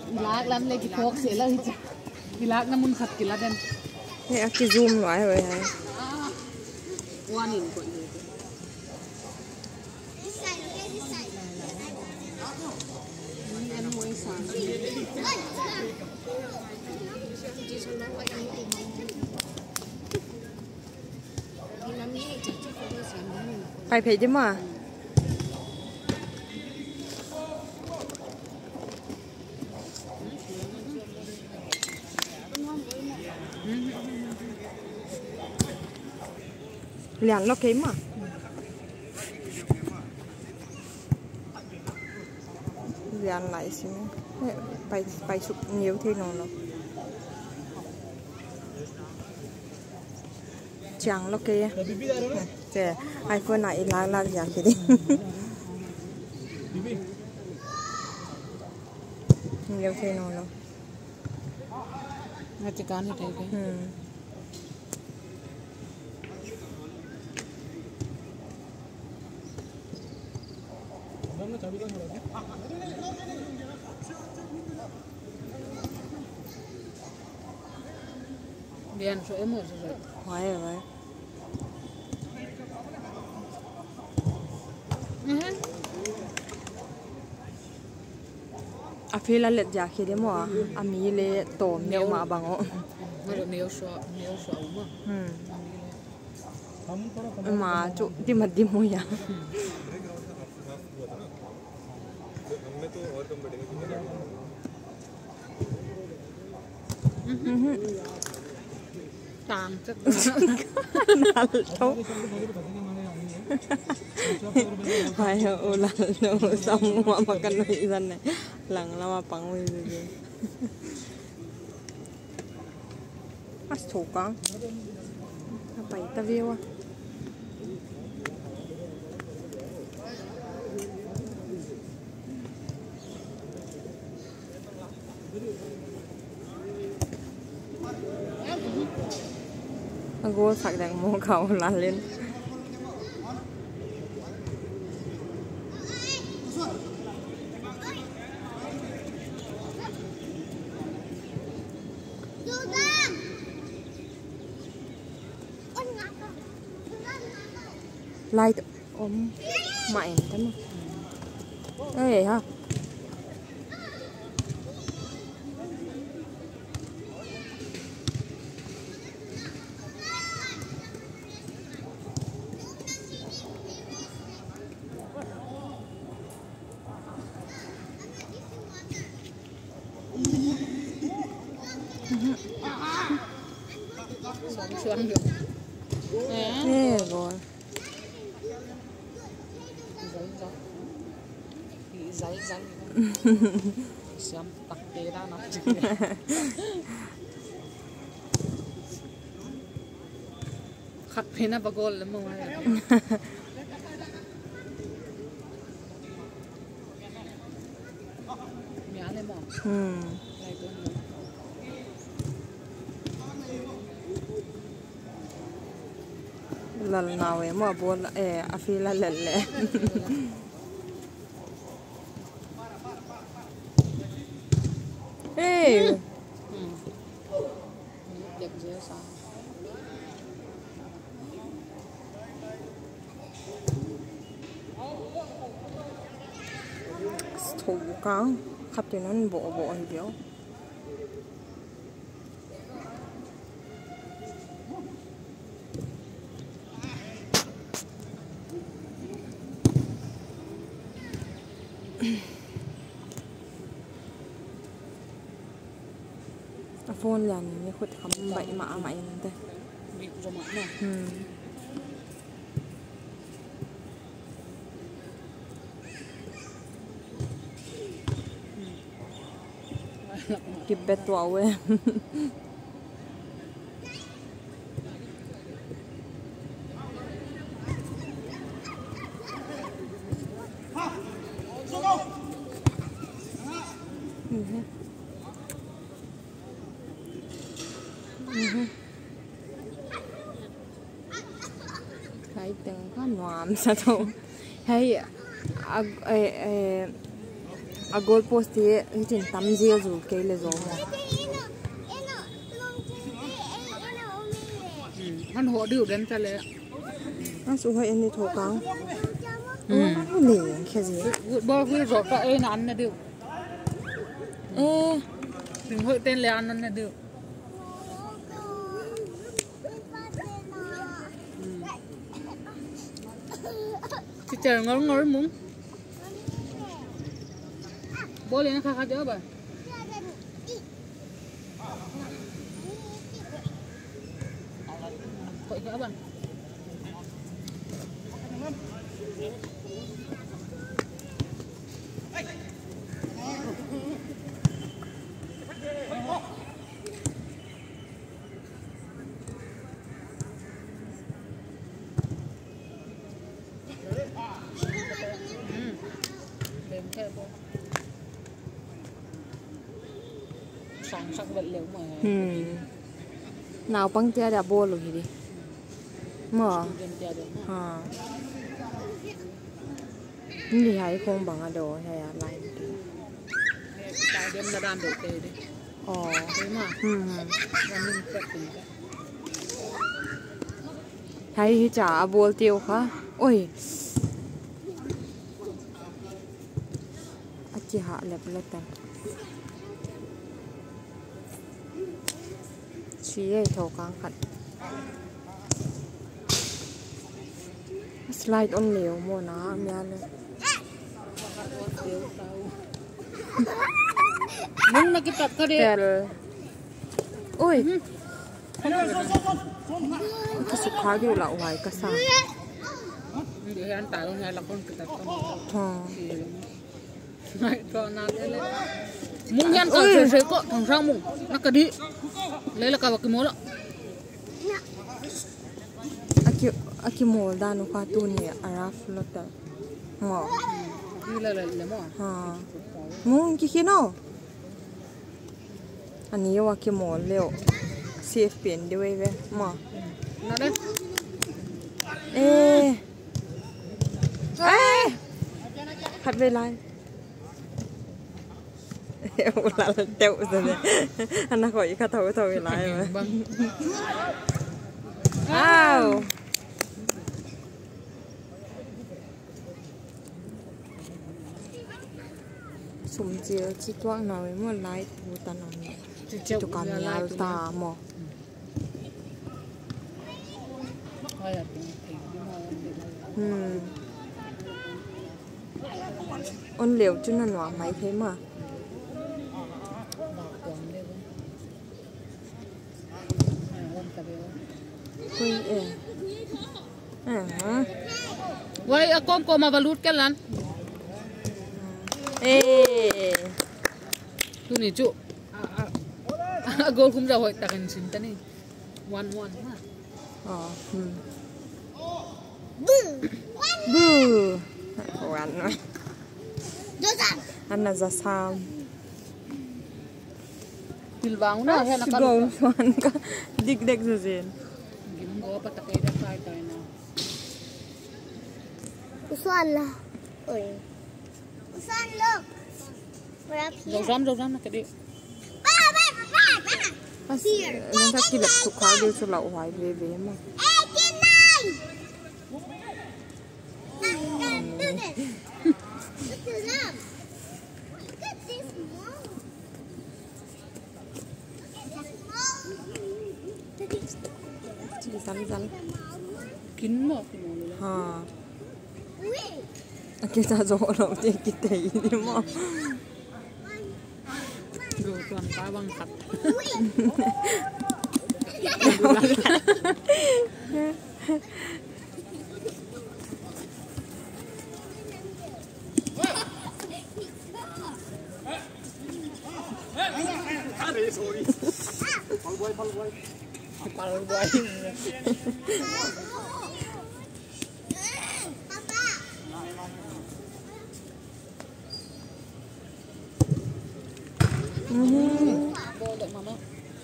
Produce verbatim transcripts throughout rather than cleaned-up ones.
Ilag lắm lấy cái phốt sẽ là gì? Ilag nó muốn khát cái lá đen. Này cái zoom loại rồi hả? One in của người. Em mua sáng. Phải phải chứ mà. Liền nó kém mà. Liền lại xin. Phải phải sụp nhiều thế nào rồi. Chẳng nó kia. Dạ, iPhone này là là dạng gì đi. Nhiều thế nào rồi. Nó chỉ có như thế thôi. Bien, số em một rồi. Hoài rồi vậy. À phi là lệch giá khi đấy mà à mi lệ tổ nhiều mà bằng ó. Nó được nhiều số nhiều số mà. Mà chỗ đi mà đi mua ya. Tạm chắc. Nalto. Hay ô là nó xong mà makan nuôi dân này, lằng lama pang nuôi gì. Mas thủ con. Apa itu view? Aku sedang mau kau lalin. Lai ôm mạnh thế mà. Ê ha. Xuống được. Thế rồi. Giấy giấy. Xem tắc tê ra nó. Khát phê na bagol lắm mà. Mía lên mà. Ừ. Lần nào em mà buồn ê à phi là lần lẽ. Ê. Đẹp dễ sao? Thủ con khắp thì nó bộ bộ hình kiểu. Phone là như khuất khắm bậy mạ mày thế. Bị rồi mà nè. Ừ. Kịp bét vào em. Cái tiếng có noam sao đâu hay à, à, à, a goal post thì tin tam ziel zu ke le zo mo hắn hộ điều đến cho lẽ nó su hơi anh đi thô căng ừ nè cái gì bao nhiêu rồi các em ăn là được ê đừng hội tên là ăn là được chị chờ ngồi ngồi muốn bố lên khá khá chớ bà vậy chớ bà sáng sắc vật liệu mà hmm nào băng tia đã bô luôn đi mà àนี่ให้คงบังอะโดใช่อะไรตายเดิมระดานโดดเตยดิอ๋อใช่ไหมอืมวันนึงแปดปีให้จ่าบัวเตียวค่ะโอ้ยอาจิหะเล็บเล็บแต่ชี้ให้โถกลางขัดสไลด์อ้นเหลวโมนะเมียเลยมึงนักกีฬาก็ได้โอ้ยก็สุดท้ายอยู่ละไว้ก็สั่งเดี๋ยวอันตายลงไงละคนกีฬาก็อ๋อไม่ก็นานเลยมึงยันก็เฉยๆก็ทางช่างมึงนักกระดิเลยละกับว่ากี่โมละอากิอากิโมลดานุคาตูนี่อาราฟลอตต์หมอนี่เลยเลยเลยมั้งฮะมึงกี่ขี้โน่อันนี้ว่ากิโมลเร็วเสียเปลี่ยนด้วยเว้ยหมอนั่นเด้เอ๊ะเอ๊ะขัดเวลาเอวลาเต้าซะเลยอันนั้นขออีกข้าเท่าเท่าเวลาไหมอ้าวสมเจียวจิตว่างหน่อยเมื่อไลฟ์บูตันอันนี้จุกันยาวตาหมออืมอันเหลวจุนั่นหวานไหมเท่มาคุยเอออ่าไว้อากงโกมาบรรลุกันลันเอ๊ดูนี่จุอากงคุ้มจะหอยตะกันสินตะนี่วันวันมากอ๋ออืมบูบูวันวะอันนั้นจะซ้ำติลบางนะเห็นนักการเมืองวันก็ดิกเด็กจะเจนกินก็ปะตะเกียบใส่ใจนะอุศวันละโอ้ยอุศวันลูกเราซ้ำเราซ้ำนะกระดิป้าป้าป้าป้านั่นถ้ากินแบบสุขาเดียวจะเหล่าหายเว้ยๆมั้งเอ๊ะกินหน่อยดูดิดูน้ำจีซันซันกินหมดฮะกินจะโจ้เราจะกินแต่อีนี่มั้งดูตอนป้าบังคับปลาลอยอืมโบเด็กมามั้ง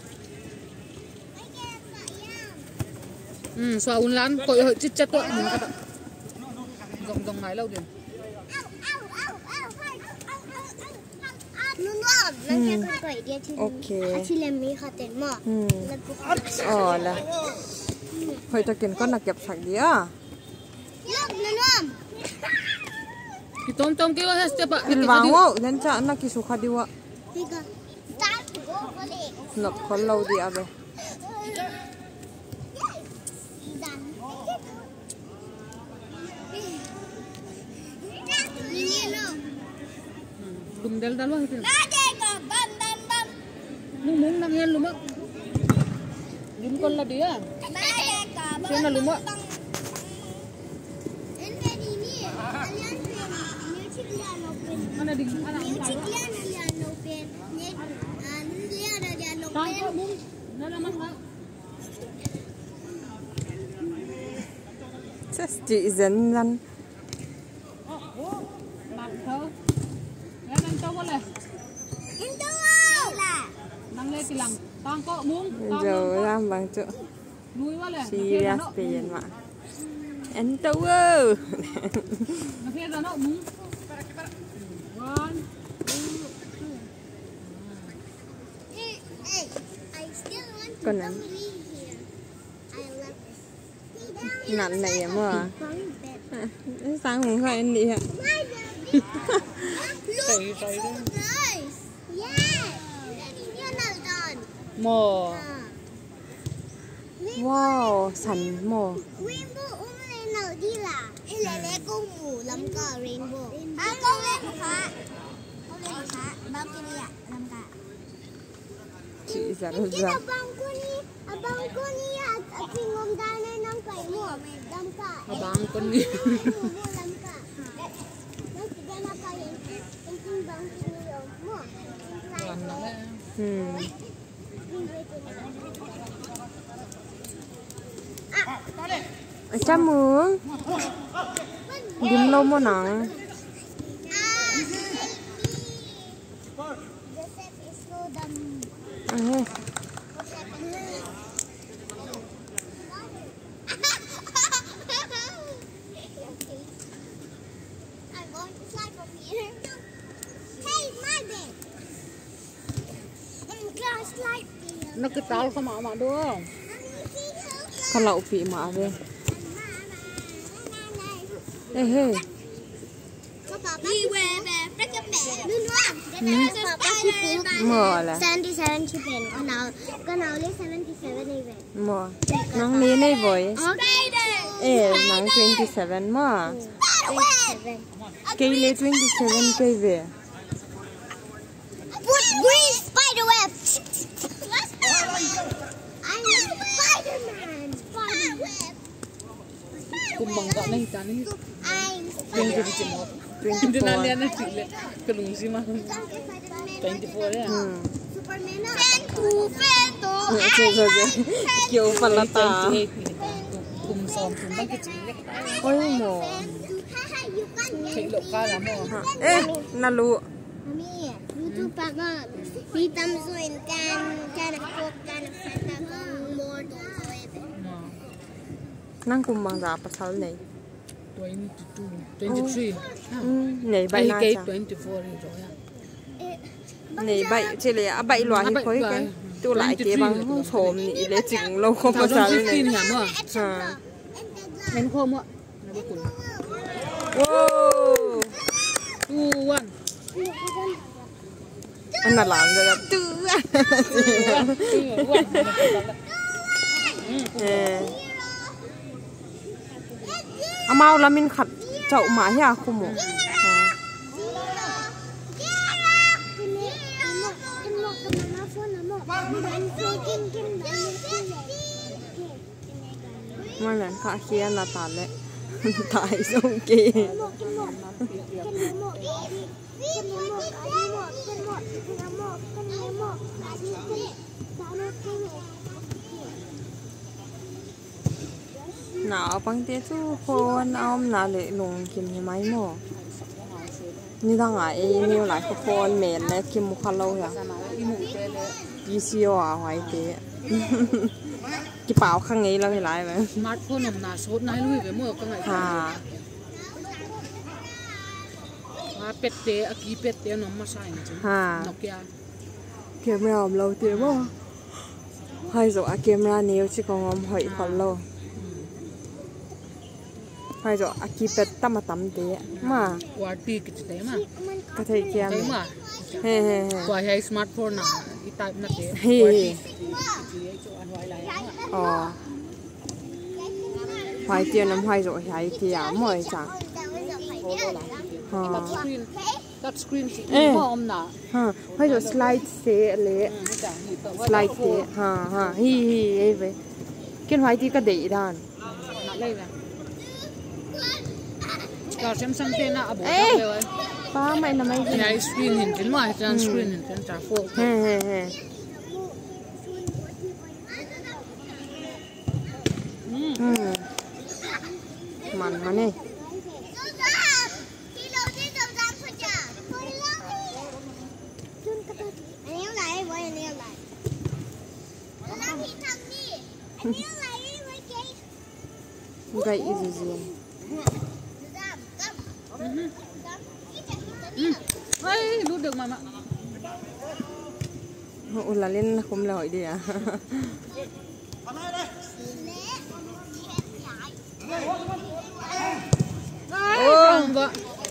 อืมสาวอุ่นร้านก็ยังจิตจัดตัวหนึ่งครับกองกองไหนเล่าเดี๋ยวนั่งแค่คนปล่อยเดียวที่ที่เลมีเขาเต็มหม้อแล้วก็อ๋อแล้วเฮ้ยจะกินก็หนักเก็บสักเดียวเลิกนะน้อง Kita untung kira setiap pak. Pin bango, nanti anak kisuka diwa. Tiga. Tak. Nak kalau dia abe. Belum dal dal wah itu. Mung mung nang yan lumak. Belum kalau dia. Siapa lumak? Mana di mana Music lian lian no pen. Net lian lian no pen. Nala mas. Just izin lan. Nang thơ. Nang nang tao boleh. Itu lah. Nang le silang. Tang kok mung. Jauh ram bang cu. Lui boleh. Serius pian mak. Ento wow. Nanti ada nak mung. One, two, three. Hey, hey, I still want to Còn come nè. live here. I love it. Nặng này em à. Sáng cũng phải anh đi hả? Look, so nice. Yeah. You're not done. Mo. Wow, sẵn mồ. Rainbow ôm lên nào đi là. Em lấy lấy con ngủ lắm cả rainbow. À, con lên một khá. Con lên một khá. Bao kia đi ạ, lắm cả. Chị dẫn Cái ra. là băng cô đi. À, băng cô đi ạ. À, thì ngông ta nên nông cải mùa. Lắm cả. Abang kon ni. Lắm cả. Nó chỉ ra nó phải em. Em tin băng cô đi rồi. Mùa. Làm nó đấy. Hmm. Chăm mướn. Điểm lâu mua nặng. À, hey. Nó cứ tao không mà mà được. Con lậu phỉ mà về. Ê hê. Mờ là seventy-seven chicken. Con nào con nào lấy seventy-seven này về. mờ. Nắng lý này với. Ê, nắng twenty-seven mờ. twenty-seven. Cây lấy twenty-seven cây về. Put green spider web. I'm Spider-Man. Spider web. Cùng bằng gọn này chán đi. I'm Yang jadi cemot. Itu nanti anak cilik kelung sih mah. twenty-four ya. Superman. Fan two, fan two. Chơi rồi rồi. Kiểu phần là ta. Cùng xóm cùng bác cái cilik. Ôi mồ. Thấy lộ ca lắm rồi. Ê, nà lụ. Mami, YouTube papa. Pitam zoin can can cook can fanta con more don Năng cùng bằng giá bắt sáu này. twenty-two, twenty-three. Này bảy na cái chả. twenty-four rồi. Này bảy chỉ là bảy loại thì khối cái. Tôi lại kế bằng không xồm nị lấy chừng lâu không có sáu này. À. Em không ạ. Nó bị cuốn. Wow. Two one. Anh là làm rồi là tư. À mau là mình khặt chậu má ya không mổ. Mà lần khả kia là tàn đấy. Tại sông kia. Nào bằng tiết chú phôn ông là lệ lùng kìm như máy mồ. Như thằng ấy nhiều lại có phôn mền này kìm một khá lâu rồi. Ý siêu à hoài tế. Cái bảo khăn ấy là phải lại vậy. Smartphone nằm nà sốt này lui với mua cái này. À. À pet tế, à ký pet tế nó mà sai chứ. À. Nokia. camera om lâu tiền mà hay rồi à camera nhiều chứ còn om hỏi còn lâu hay rồi à kịp tắm mà tắm thế mà qua ti cái gì mà cái thấy kia mà he he qua hay smartphone nào ít type nát thế he ờ hoài tiền om hay rồi hay kia mới chẳng touch screen touch screen chỉ có om nào ha hay rồi slide xe lệ slide xe ha ha hi hi ấy vậy cái hoài thì cái để đàn đây nèก็ฉันสังเกตนะบอกเลยป้าไม่นะไม่ใช้สกรีนเห็นฉันว่าฉันสกรีนเห็นฉันจ่าโฟกเฮ้เฮ้เฮ้อืมมันมาเนี่ยไรอีกสิเฮ้ยรู้ดึกมามาอุ่นละเล่นคุ้มเลยดีอ่ะโอ้ก็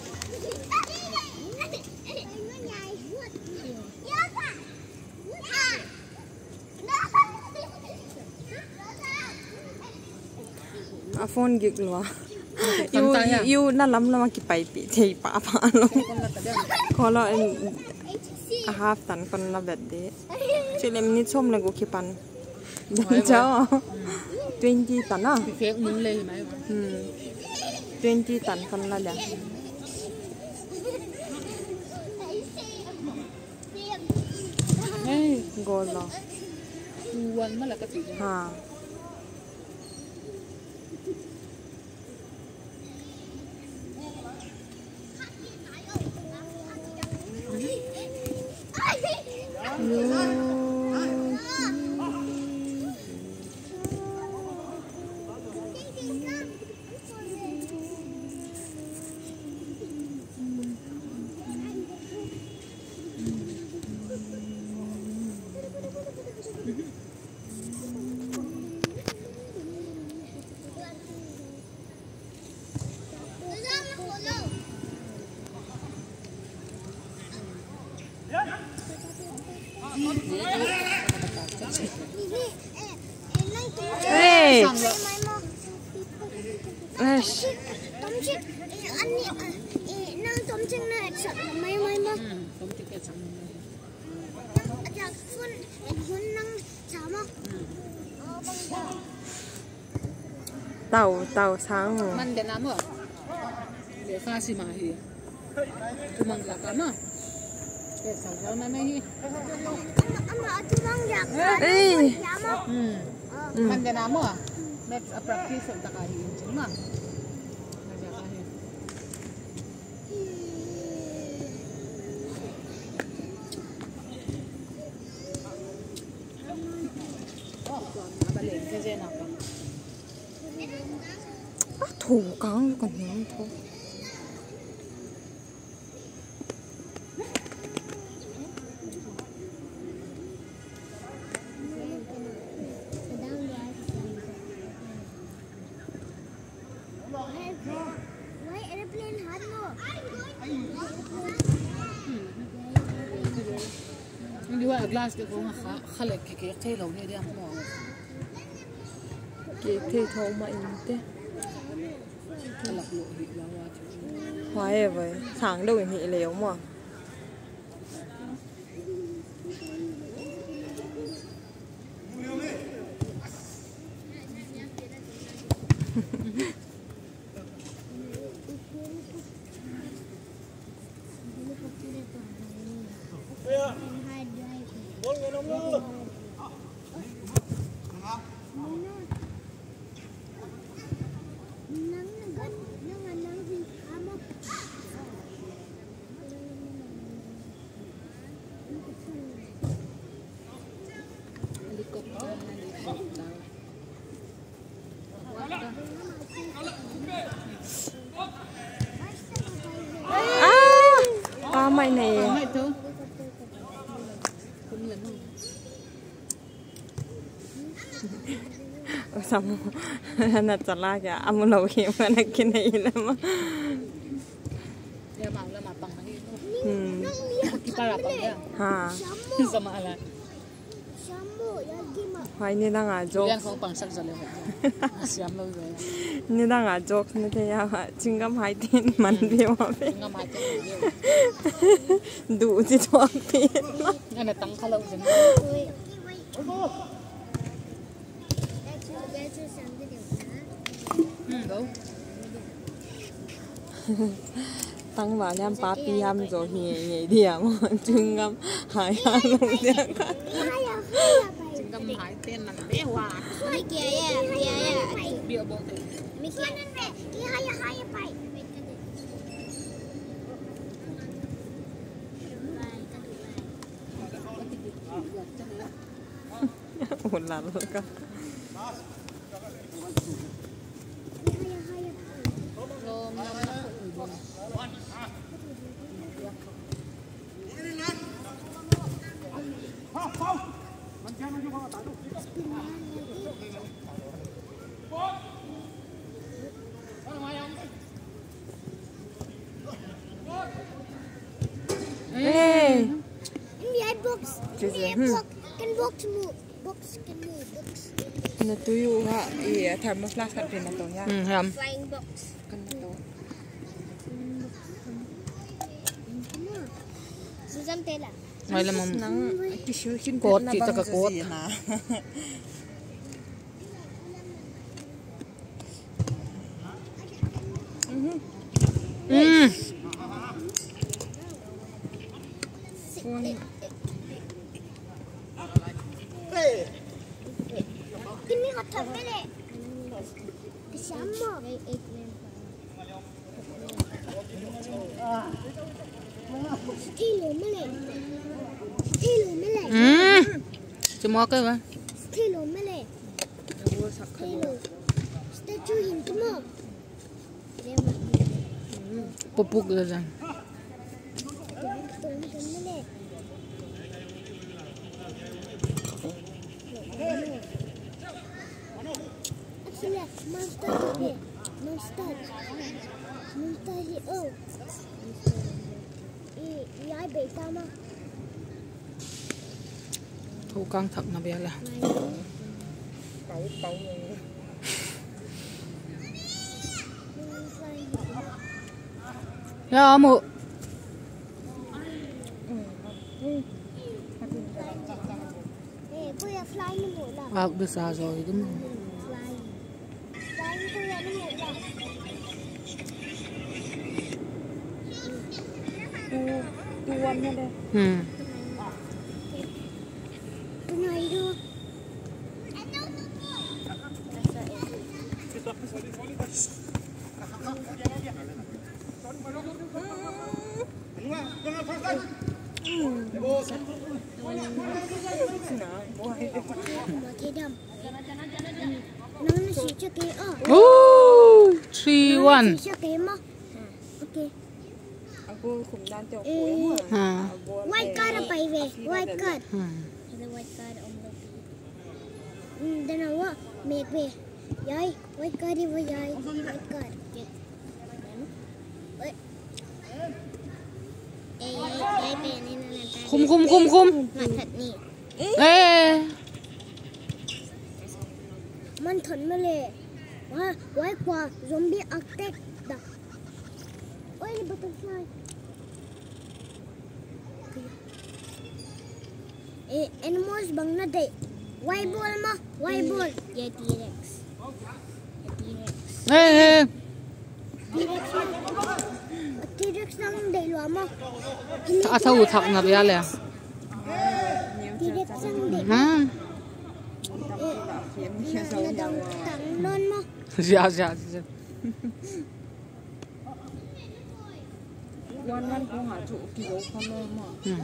อ่ะโฟนกิกหรอยูยูน่าล้ำแล้วมากี่ไปปีที่ป้าพาลงขอเราเองอาหารตันคนละแบบเด้ช่วยเล่มนี้ชมเลยกูคิดปันเดี๋ยวเจ้าทเวนตี้ตันอ่ะเฟกมึงเลยไหมอืมทเวนตี้ตันคนละเด้เฮ้ยโกลเหรอวันเมื่อไหร่ก็ติดฮะเฮ้ยเอ้ยต้มชิอันนี้นั่งต้มชิเนี่ยสักไม่ไม่มั้งต้มชิแกสั่งจากคุณคุณนั่งช้ามั้งเต่าเต่าช้างมันเดี๋ยวน้ำเหรอเดี๋ยวข้าสิมาเฮียทุมังหลักกันมั้งเด็กสาวเราไม่ไม่ฮีอันนั้นทุมังอยากเอ้ยอืมมันเดี๋ยวน้ำเหรอเด็กอัปรักที่สุดตะการหินจริงมั้งถูกกังก่อนน้องถูกนี่ว่าglass เดี๋ยวเขาขาขาเล็กเก๋ๆเท่เราเนี่ยเดี๋ยวมองเก๋เท่ทองมาเองเต้hóa vậy sáng đâu thì léo mà à, à mày này sama na chala kya amulo ke mana kine ila ma dia mau lah matang lagi hmm kita lapang ya ha sama ala hai ni na nga jok yang kau pangsak jale siam lo rồi ni na nga jok ni te ya chingam hai tin man bi wa pe ngam hai tin du chi thok pe anh là tăng khalo rồi đúng tăng vào làm ba pi ham rồi nhẹ nhẹ điểm chingam hai ha long dia ka chingam hai tên là bé hoa kia ya kia ya bia bộ thì mi kia nan be kia haya haya pai ổn lắm rồi cả Ê, em box em box can box move box can move box na tuyo ha e thermoflask kan pin na to ya ừ hầm flying box kan na to Suzam tela ngay là mầm nang tissue kin Cột chị ta cả cột. na ừ Kini hotter mele Sama Stilo mele Stilo mele ừ chỉ mua cái mà Stilo mele Stilo Statue hin tumo pupuk rồi rằng Monster here. Monster. Monster here. Oh. I I bị sao mà? thu căng thẳng là bé là tàu tàu ya mu Eh, cô ya fly nó mũi là. vào được xa rồi đúng không Fly. Fly cô ya nó mũi là. tu tuan nha đây ừ Cái này đâu? Mà cái đầm. Nó nó xịt cho cái ờ. oh three one Xịt cho cái mà. Ok. aku kumdan teo ko à White card apa ini? White card. ừ Ada white card om lo. Hmm, dan awak make we. Yai, white card ni we yai. White card. Oi. Eh, yai pe ni na. khum khum khum khum Mà thật nhỉ. ê Man thon mà lệ. Wah, white qua zombie attack dah. Oi, ni butterfly. Eh, animals bang na day. White ball ma, white ball. Yeah, T-Rex. T-Rex. ê ê T-Rex na. T-Rex nang day lo ma. à thâu thọc là bé là T-Rex nang day. à Na dang tang non ma. dạ dạ dạ wan wan ko ha chu ki go kho no ma ừ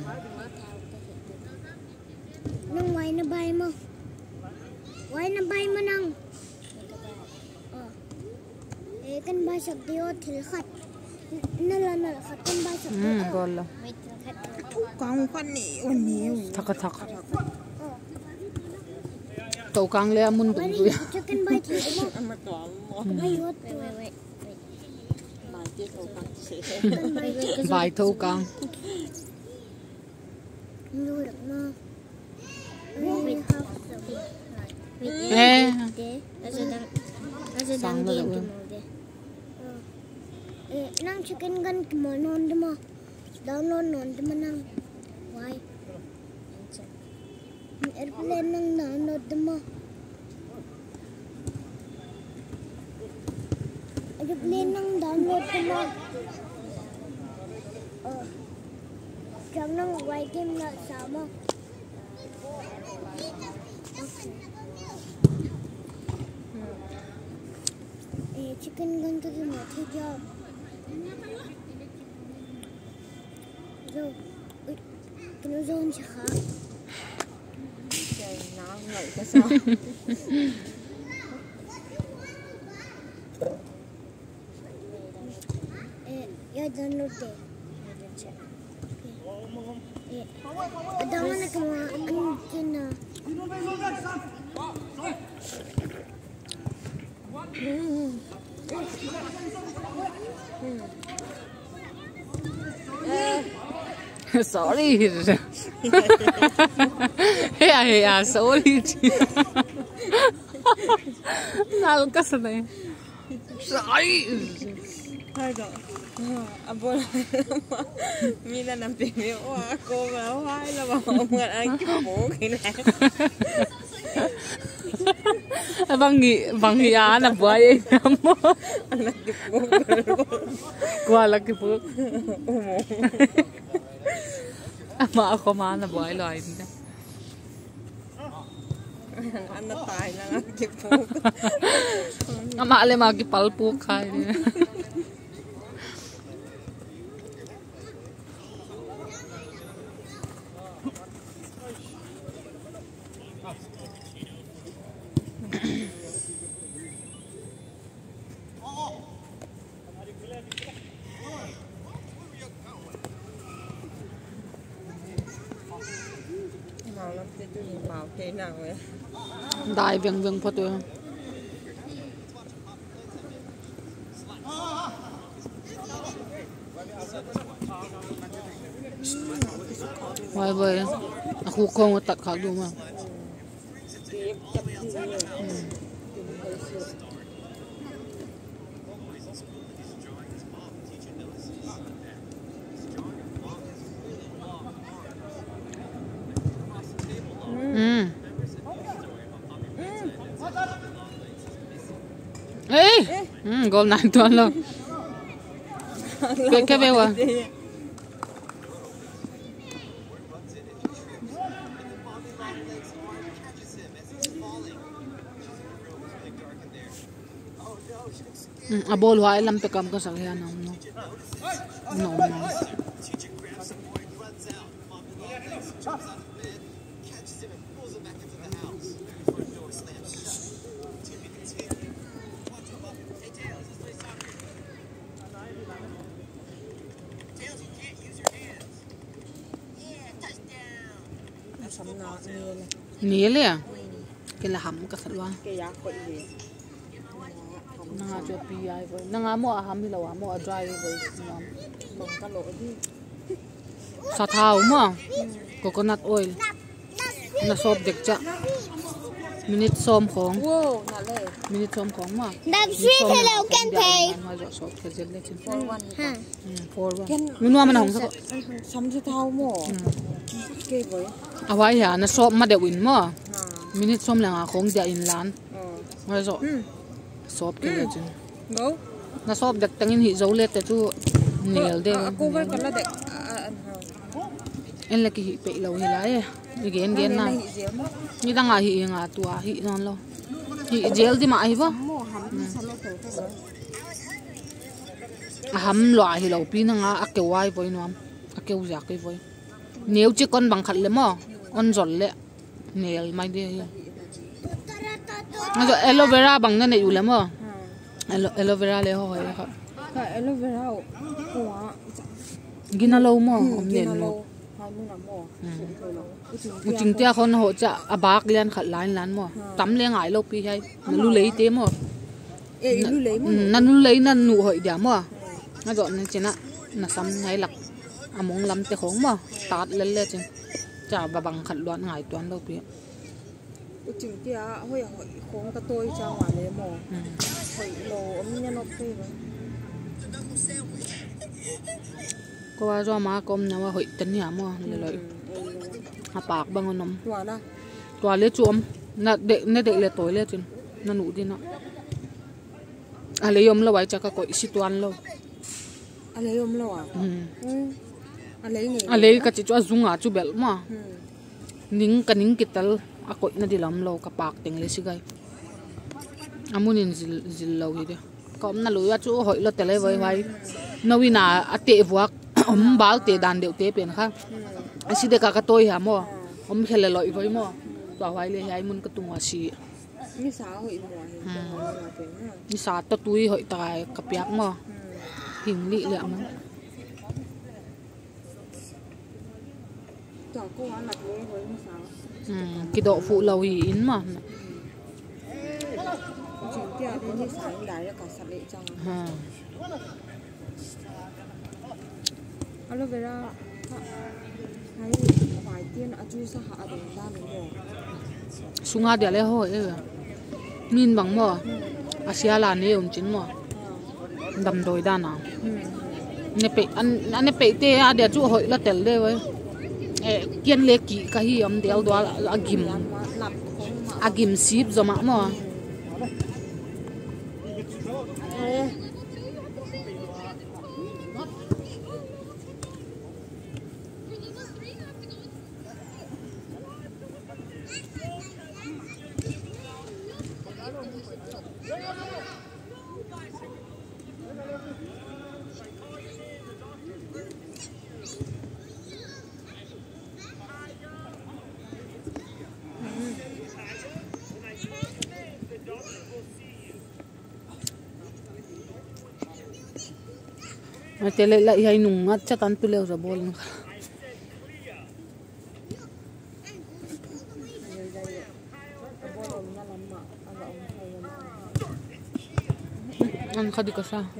Nang white na bay ma. White na bay ma nang. Ờ. Eh, kan bay sak dio thil khat. Nala nala khat kan bay sak ừ dio. còn là Bay thil khat. tu kang khan ni on ni thắc thắc tàu càng lẽ muốn tụng tụi chicken bite thì đúng ăn mặt tỏa mỏ wait wait wait wait bài tiết thấu càng sẽ chicken bite vài thâu càng nuôi được mơ we have some ê sang rồi nang chicken gun kimo non demo download non demo nang why airplane nang download demo airplane nang download demo ờ trong nang why game là sao mà chicken gun to give me a job. Rồi, cái nó rôn chứ hả? trời nó ngậy cái sao Ya download deh. Ada mana kamu anjing? sorry ya ya sorry nào cái gì này sorry hai rồi à bố mi là nằm tìm hiểu à cô mà hoài là bảo ông ngặt anh cái bố cái này bang nghĩ bang nghĩ à na buai nam anak cái bố qua là cái bố mà ako mà na buai loài đi anh nó tài là anh cái bố mà lại mà cái palpu khai đi nào lắm cái tôi nhìn bảo thế nào vậy đại viếng viếng phật tôi vậy vậy aku không tắt khác đúng không ừ ê ừ gồm này tuần luôn cái cái bèo à à bol hoài làm tự cầm cái sợi hả nó nó nó nia le cái là hầm cái sợi loa cái giá quậy gì nanga cho pi ai với nanga mo hầm thì là mo dry với bằng cái lỗ đi sa thau mo coconut oil na sop dek cha minute som khong wow nè lệ minute som khong ma Đam sweet hello can pay. ma jo sop ke zel le chin for one Ha. for one nu no man hong sa sắm cho thao mỏ cái với awai ya na sop ma de win mo à minute som la nga khong dia in lan ờ ma jo sop ke le chin gấu na sop dek tangin hi zo le te chu nel de cô với cái là đẹp en la ki hi pe lo hi la e gen gen na ni danga hi nga tua hi non lo hi gel di ma hi bo a ham lo hi lo pi na nga a ke wai voi nom a ke uja ke voi neu chi kon bang khat le mo on zol le nel mai de hi na jo aloe vera bang na ne yu le mo aloe vera le ho ho ha cái aloe vera quả gina lo mo om ne lo hao hai mươi năm mò u chỉnh tia con hộ cha à bạc liên khát lái lán mò tắm liên ngải lâu pi hay nó lu lấy té mò nó lu lấy nó nụ hội điểm mò nó dọn nên chỉ nè nó xăm ngay lặc à mong lắm té khống mò tát lên lên chứ chả bà bằng khát loạn ngải toán lâu pi u chỉnh tia hơi hội khống cái tôi cha ngoài lấy mò hội lồ ấm nhân ốc phi có ai cho má con nào hội tính nhá mò lấy lấy à bạc bằng con nấm tua lấy chuom nè để nè để lấy tối lấy chứ nè nụ đi nè à lấy yếm lâu vậy chắc cái cội xí toan lâu à lấy yếm lâu à à lấy gì à lấy cái chỉ cho dung à chú bel mà nín cái nín kita à cội nè đi làm lâu cái bạc tiếng lấy xí gai à muốn nín zil zil lâu vậy đấy còn nè lối chú hội lo tele vậy vậy nawi na à tệ vuak om bal tệ đàn đều tệ bên khác à xí để cả cái tôi hả mò om khele loi vậy mò tòa vậy lấy hay muốn cái tung hoa xí như sao hội mò như sao tao túi hội tài cặp giặc mò hình lị lẹ mà tòa cô ăn mặt với với như sao cái độ phụ lầu in mà chỉnh tia đến như sao đái ra cả sạch lệ trong aloe vera hay phải tiên ở chui sa hạ đồng ta mình mò sung ha để lấy hội ấy nhìn bằng mò Asia là nè ông chín mò đầm đồi đan nào nè pe anh anh nè pe te à để chú hội là tel đây với kiên lệ kỹ cái hi ông đeo đó là agim agim ship zo mà mò Te le la hay nung at cha tan tu leo ra bol an khadi ka sa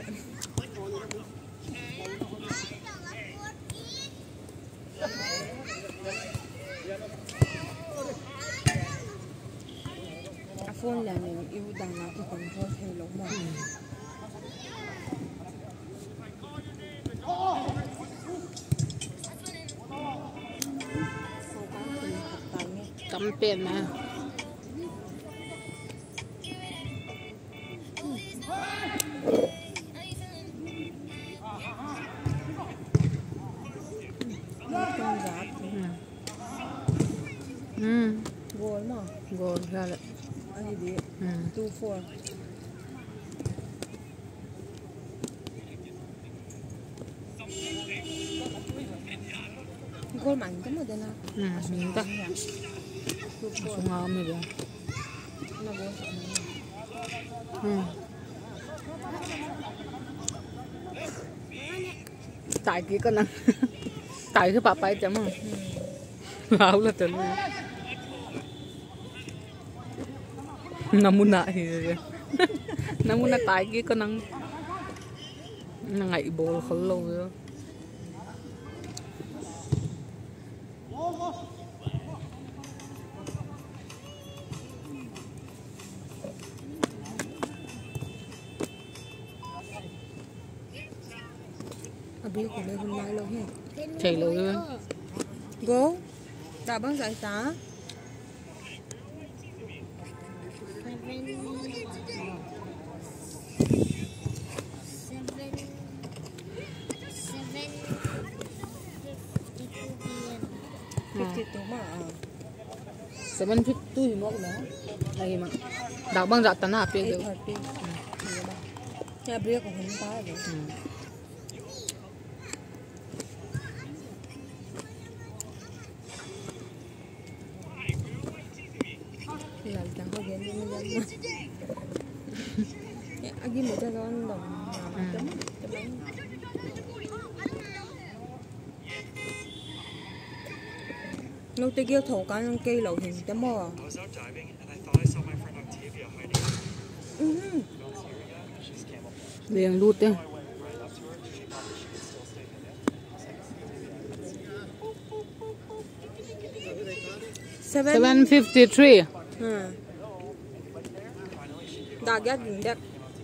phone là mình yêu đằng nào thì còn phone hay lắm mà cắm tiền mà ừ gold mà gold ra lại anh đi two four gold mạnh cái mà đây nào ừ mình ta sung ngon này rồi ừ tại kia con ăn tại cái bà bay chấm không áo là từ namuna thì namuna tại kia con ăn ngày bồ khẩn lâu rồi biết của đây hôm nay lâu hết chạy lâu rồi go đã băng giải tá seven fifty thì mất đó này mà đào băng dạ tấn à phía được nhà biết của hắn ta rồi làm chẳng có gì nhưng mà anh ghi một cho con đồng chấm chấm nó tới kia thầu cá nó cây lẩu hình tấm mò liền lút đấy seven fifty three đã ghét đỉnh đẹp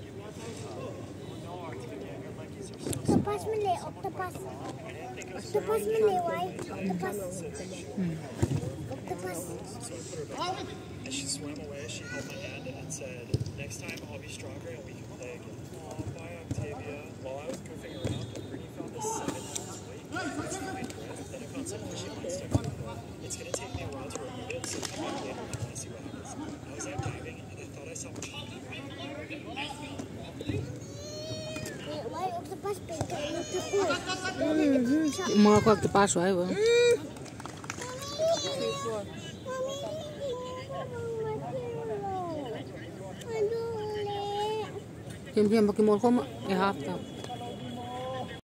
Octopus mình lấy octopus. Octopus mình lấy why? Octopus. Octopus. As she swam away, she held my hand and said, "Next time I'll be stronger and we can play again." Oh, bye, Octavia. While I was goofing around, Brittany found this seven ounce weight. It's fine breath. Then I found some fishy white stuff in the bowl. It's gonna take me a while to remove it, so come back later and I wanna see what happens. I was out diving and I thought I saw what Why octopus pink and octopus? mà có cái ba xoay vậy thêm thêm một cái món không ạ? Em hấp tao